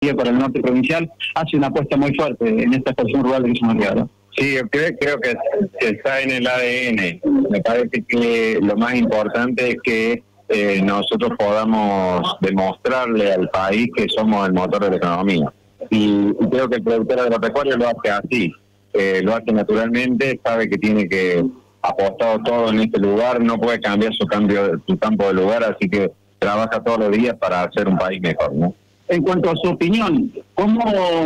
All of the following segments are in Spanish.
García para el norte provincial hace una apuesta muy fuerte en esta expansión rural de Villa María, ¿verdad? Sí, yo creo que está en el ADN. Me parece que lo más importante es que nosotros podamos demostrarle al país que somos el motor de la economía. Y creo que el productor agropecuario lo hace así, lo hace naturalmente, sabe que tiene que apostar todo en este lugar, no puede cambiar su campo de lugar, así que trabaja todos los días para hacer un país mejor, ¿no? En cuanto a su opinión, ¿cómo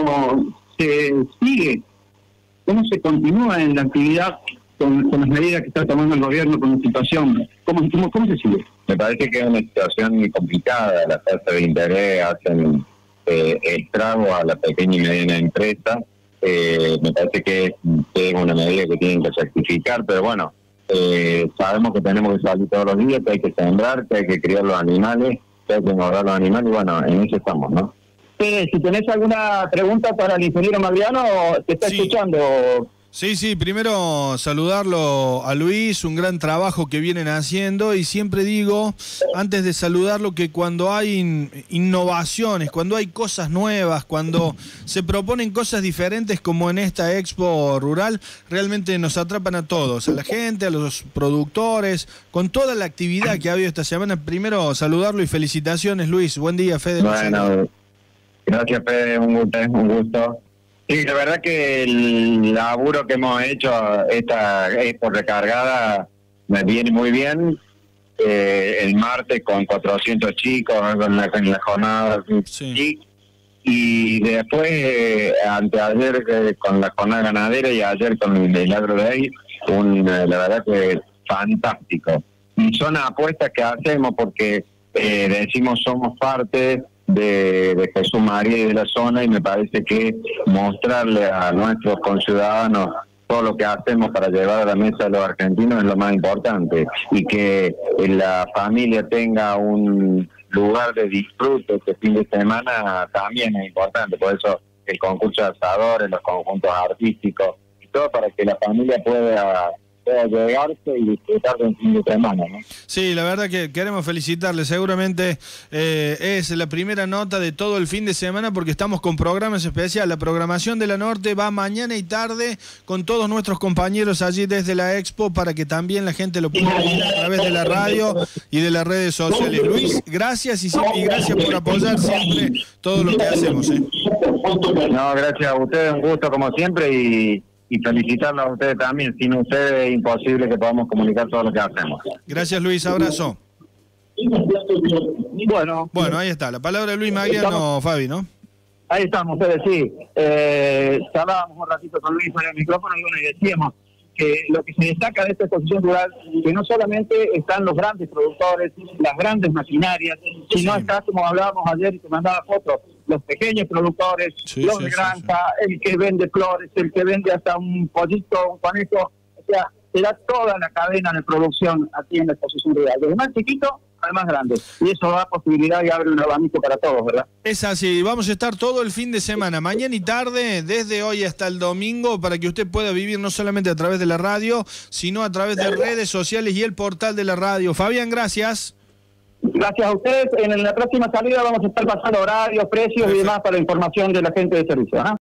se sigue? ¿Cómo se continúa en la actividad con las medidas que está tomando el gobierno con la situación? ¿Cómo se sigue? Me parece que es una situación muy complicada. Las tasas de interés hacen estragos a la pequeña y mediana empresa. Me parece que es una medida que tienen que sacrificar, pero bueno, sabemos que tenemos que salir todos los días, que hay que sembrar, que hay que criar los animales, que hay que engordar los animales, y bueno, en eso estamos, ¿no? Si tenés alguna pregunta para el ingeniero Mariano, te está escuchando. Sí, primero saludarlo a Luis, un gran trabajo que vienen haciendo, y siempre digo, antes de saludarlo, que cuando hay innovaciones, cuando hay cosas nuevas, cuando se proponen cosas diferentes como en esta Expo Rural, realmente nos atrapan a todos, a la gente, a los productores, con toda la actividad que ha habido esta semana. Primero saludarlo y felicitaciones, Luis. Buen día, Fede. Bueno, gracias, Fede, un gusto. Sí, la verdad que el laburo que hemos hecho, esta Expo recargada, me viene muy bien. El martes con 400 chicos en la jornada, sí. Y después, anteayer con la jornada ganadera y ayer con el Agro Day, la verdad que fantástico. Y son apuestas que hacemos porque decimos somos parte de Jesús María y de la zona, y me parece que mostrarle a nuestros conciudadanos todo lo que hacemos para llevar a la mesa de los argentinos es lo más importante, y que la familia tenga un lugar de disfrute este fin de semana también es importante. Por eso el concurso de asadores, los conjuntos artísticos y todo, para que la familia pueda llegarse y disfrutar de un fin de semana, ¿no? Sí, la verdad que queremos felicitarle. Seguramente es la primera nota de todo el fin de semana, porque estamos con programas especiales. La programación de la Norte va mañana y tarde con todos nuestros compañeros allí desde la Expo, para que también la gente lo pueda ver a través de la radio y de las redes sociales. Luis, gracias y gracias por apoyar siempre todo lo que hacemos. No, gracias a ustedes, un gusto como siempre, y felicitarlos a ustedes también. Sin ustedes es imposible que podamos comunicar todo lo que hacemos. Gracias, Luis, abrazo. Bueno, ahí está, la palabra de Luis Magliano, Fabi, ¿no? Ahí estamos, ustedes sí. Hablábamos un ratito con Luis en el micrófono y decíamos que lo que se destaca de esta exposición rural, que no solamente están los grandes productores, las grandes maquinarias, sino está, como hablábamos ayer y te mandaba fotos, los pequeños productores, los de granja, el que vende flores, el que vende hasta un pollito, un conejo. O sea, será toda la cadena de producción aquí en la exposición rural, desde más chiquito al más grande. Y eso da posibilidad y abre un abanico para todos, ¿verdad? Es así, vamos a estar todo el fin de semana, mañana y tarde, desde hoy hasta el domingo, para que usted pueda vivir no solamente a través de la radio, sino a través de redes sociales y el portal de la radio. Fabián, gracias. Gracias a ustedes. En la próxima salida vamos a estar pasando horarios, precios y demás para información de la gente de servicio, ¿no?